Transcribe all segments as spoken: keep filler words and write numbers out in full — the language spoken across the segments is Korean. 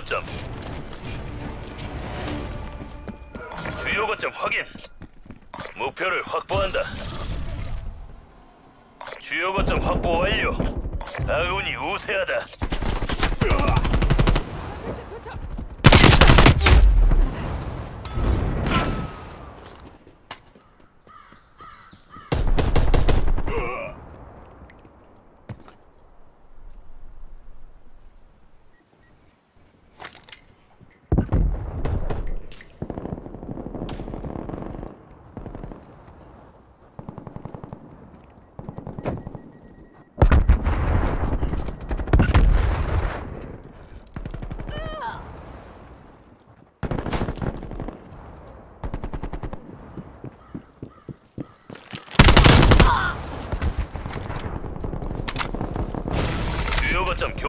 거점. 주요 거점 확인. 목표를 확보한다. 주요 거점 확보 완료. 아군이 우세하다. 주요 거점 교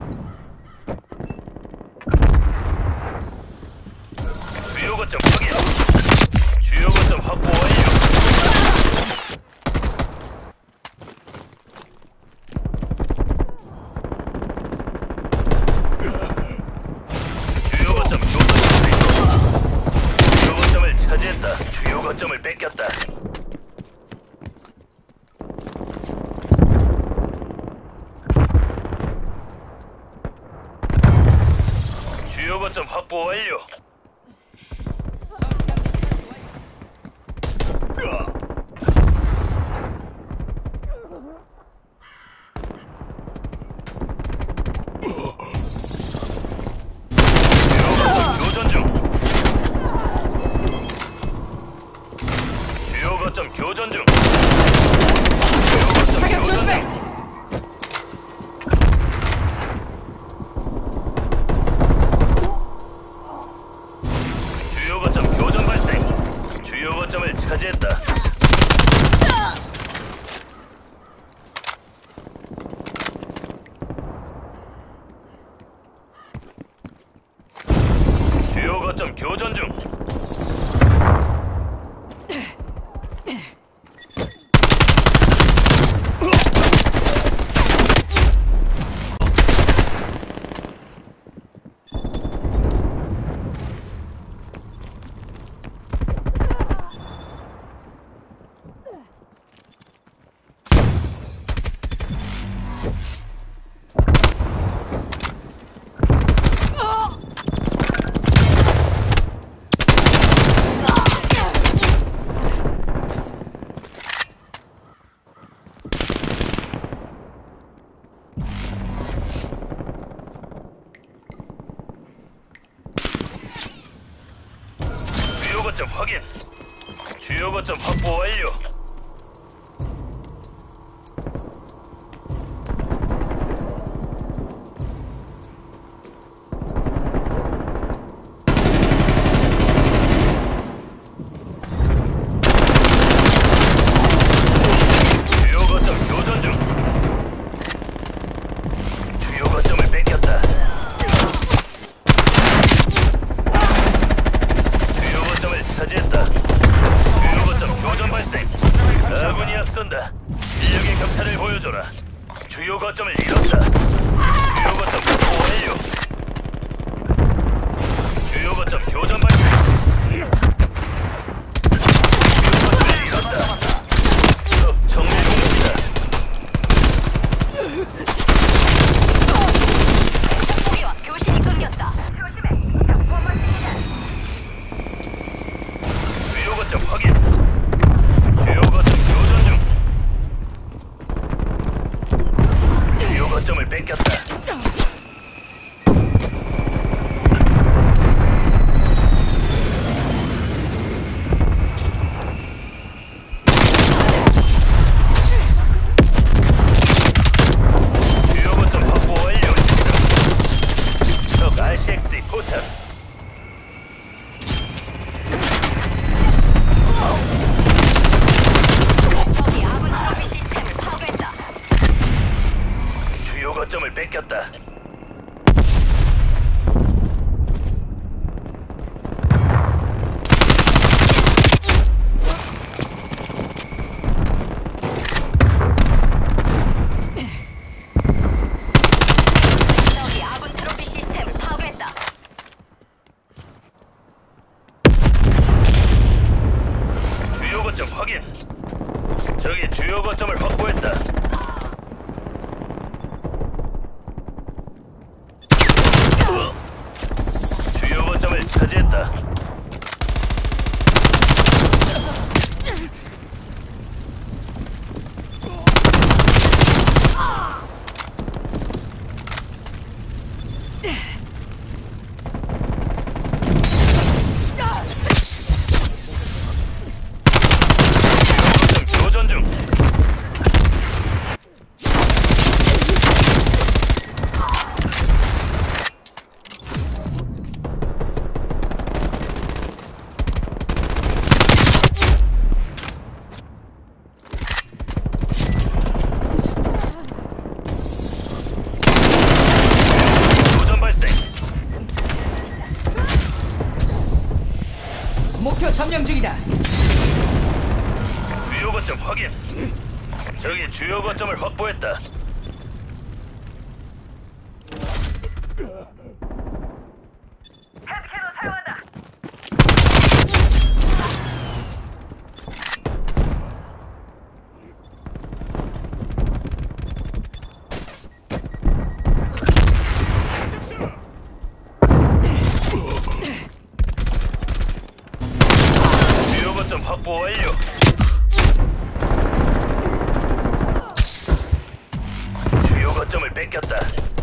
주요 거점 확인. 주요 거점 확보 완료. 주요 거점 교전. 주요 거점을 차지했다. 주요 거점을 뺏겼다. 주요 거점 확보 완료. 주요 거점 교전 중. 주요 거점 교전 중. 주요 거점 교전 발생. 주요 거점을 차지했다. 주요 거점 교전 중. 주요 거점 확인. 주요 거점 확보 완료. 주요 거점 교전 중. 주요 거점을 뺏겼다. 주요 거점을 차지했다. 주요 거점 교전 발생. 아군이 앞선다. 인력의 격차를 보여줘라. 주요 거점을 잃었다. 주요 거점 확보 완료. 주요 거점 교전 발생. 주요 거점을 잃었다. 적 정밀 공격이다. 적무기와 교신이 끊겼다. 주요 거점 확인. 주요 거점 교전 중. 주요 거점을 뺏겼다. 주요 거점 확보 완료. 적 알씨엑스디 포착. 적이 아군 트로피 시스템을 파괴했다. 주요 거점을 뺏겼다. 적이 아군 트로피 시스템을 파괴했다. 거점 확인. 저기 주요 거점을 확보했다. 주요 거점을 차지했다. 교전 중. 교전 발생. 목표 점령 중이다. 주요 거점 확인. 저기 주요 거점을 확보했다. 헬스캐너 사용한다. 주요 거점 확보 완료. 주요 거점을 뺏겼다.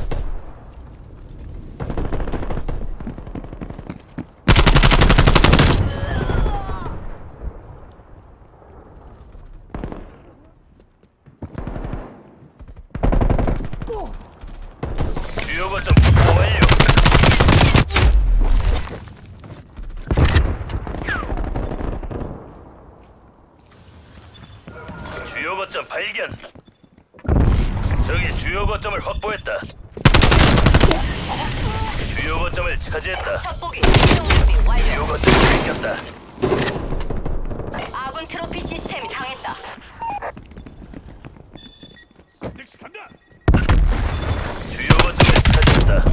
주요 거점 확보 완료. 주요 거점 발견. 저기 주요 거점을 확보했다. 주요 거점을 차지했다. 첩보기 이동 준비 주요 완료. 거점을 뺏겼다. 아군 트로피 시스템이 당했다. 텍스 간다. 주요 거점을 차지했다.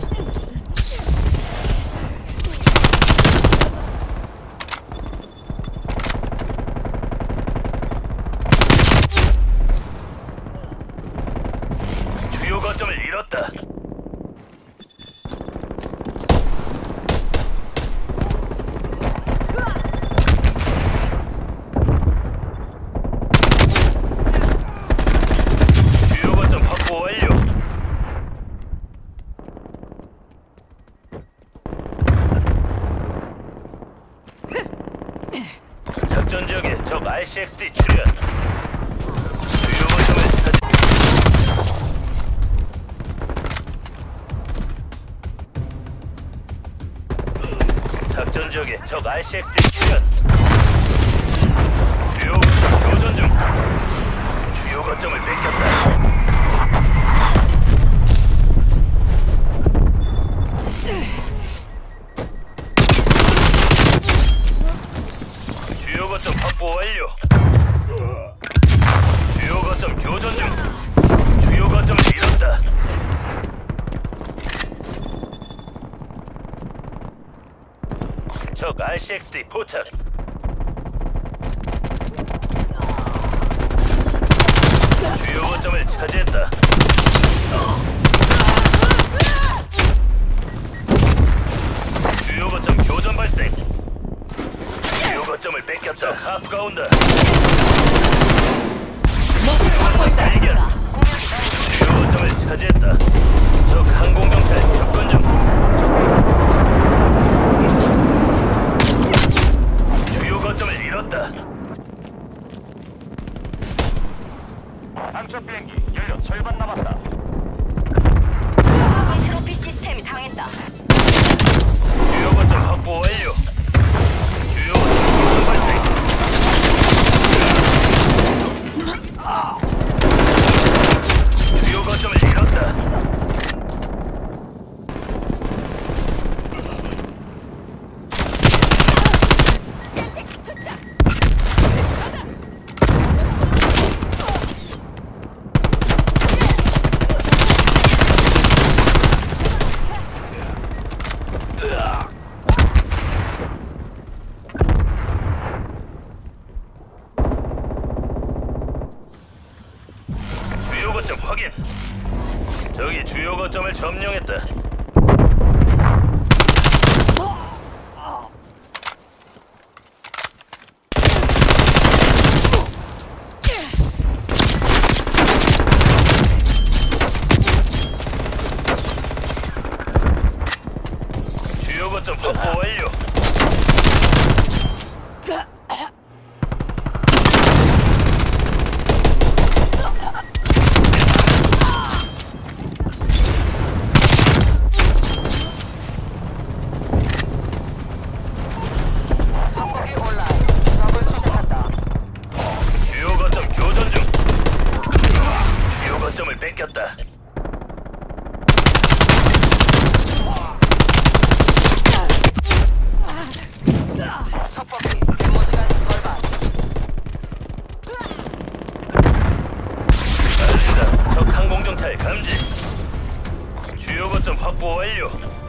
주요 거점을 잃었다. 주요 거점 확보 완료. 작전 지역에 적 알씨엑스디 출현. 주요 거점을 차지. 작전 지역에 적 알씨엑스디 출현. 주요 거점 교전 중. 주요 거점을 뺏겼다. 주요 거점 확보 완료. 주요 거점 교전 중. 주요 거점을 잃었다. 적 알씨엑스디 포착. 주요 거점을 차지했다. 주요 거점 교전 발생. 주요 거점을 뺏겼다. 하프가 온다. 목표를 확보했다. 발견. 주요 거점을 차지했다. 적 항공경찰 접근 중. 주요 거점을 잃었다. 함정 비행기 연료 절반 남았다. 아군 트로피 시스템이 당했다. 주요 거점 확보 완료. 주요 거점 교전 발생. 주요 거점을 잃었다. 거점 확인. 저기 주요 거점을 점령했다. 주요 거점 확보 완료. 성공이 올라. 적을 수색한다. 주요 거점 교전 중. 주요 거점을 뺏겼다. 첩보기 데모 시간 절반. 알린다. 적 항공정찰 감지. 주요 거점 확보 완료.